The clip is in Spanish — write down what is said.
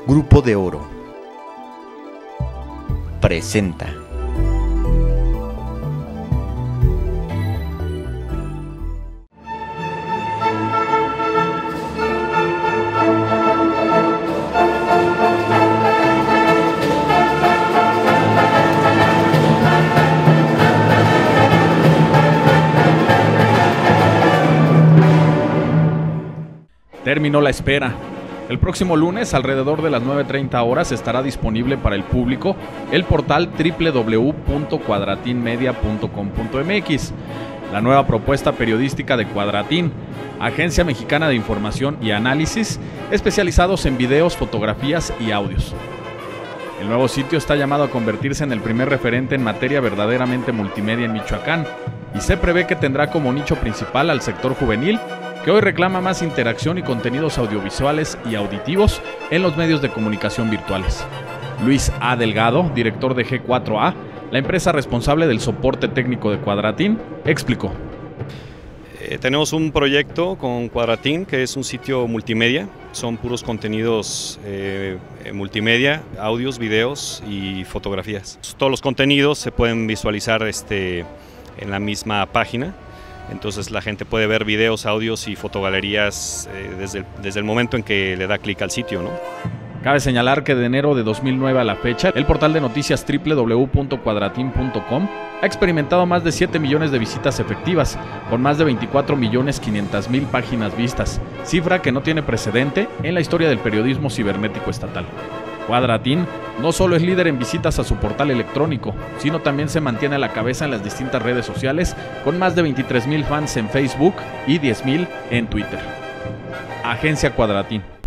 Grupo de Oro presenta. Terminó la espera. El próximo lunes, alrededor de las 9:30 horas, estará disponible para el público el portal www.cuadratinmedia.com.mx, la nueva propuesta periodística de Cuadratín, agencia mexicana de información y análisis, especializados en videos, fotografías y audios. El nuevo sitio está llamado a convertirse en el primer referente en materia verdaderamente multimedia en Michoacán, y se prevé que tendrá como nicho principal al sector juvenil, que hoy reclama más interacción y contenidos audiovisuales y auditivos en los medios de comunicación virtuales. Luis A. Delgado, director de G4A, la empresa responsable del soporte técnico de Cuadratín, explicó. Tenemos un proyecto con Cuadratín, que es un sitio multimedia. Son puros contenidos multimedia, audios, videos y fotografías. Todos los contenidos se pueden visualizar en la misma página. Entonces la gente puede ver videos, audios y fotogalerías desde el momento en que le da clic al sitio, ¿no? Cabe señalar que de enero de 2009 a la fecha, el portal de noticias www.cuadratin.com ha experimentado más de 7 millones de visitas efectivas, con más de 24.500.000 páginas vistas, cifra que no tiene precedente en la historia del periodismo cibernético estatal. Cuadratín no solo es líder en visitas a su portal electrónico, sino también se mantiene a la cabeza en las distintas redes sociales, con más de 23.000 fans en Facebook y 10.000 en Twitter. Agencia Cuadratín.